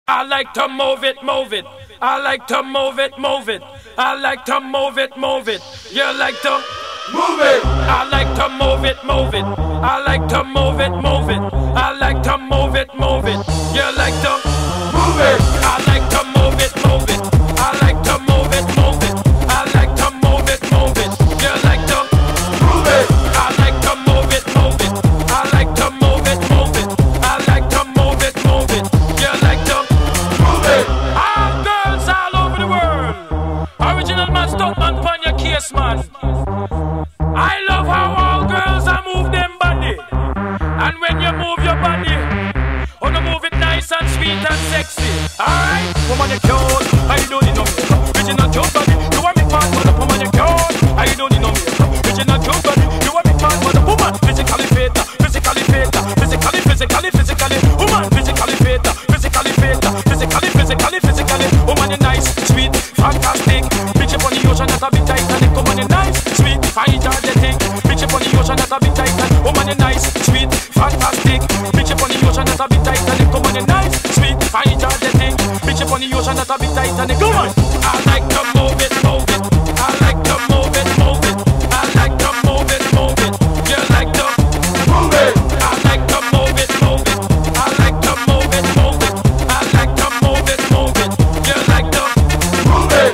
I like to move it, move it. I like to move it, move it. I like to move it, move it. You like to move it. I like to move it, move it. I like to move it, move it. I like to move it, move it. You like to move it. I like to move it, move it. I like to move it, move it. I like to move it, move it. You like to move it. I like to move it, move it. I like to move it, move it. I like to move it, move it. You like to move it. All girls all over the world. Original man, stuntman, pon your case, man. I love how all girls are move them body. And when you move your body, oh, you move it nice and sweet and sexy. Alright, woman, you cute. I don't need no makeup. Original cute body. You want me man, mother, woman, you cute. I don't need no makeup. Original cute body. You want me man, mother, woman, physically fit, physically fit, physically, woman, physically fit, physically fit, physically, woman, you nice, sweet, fantastic. Bitch up on the ocean, that a bit Titanic. Woman, you nice, sweet, energetic. Bitch up on the ocean, that a bit Titanic. Woman, you nice, sweet, fantastic. Bitch up on the ocean, that a bit Titanic. Woman, you nice, sweet, energetic. Bitch up on the ocean, that a bit Titanic. Come on, I like to move it, move it. I like to move it, move it. I like to move it, move it. You like to move it. I like to move it, move it. I like to move it, move it. I like to move it, move it. You like to move it.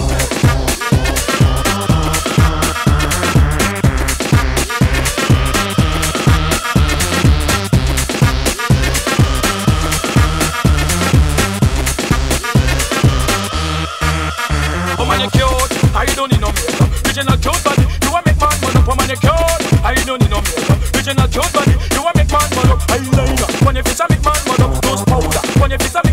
Woman, you cute. I don't need no makeup. Original cute body. You want make man man up. Woman, you cute. I don't need no makeup. Original cute body. You want make man man up. Eyeliner. When you face a make man man up. Nose powder. When you face a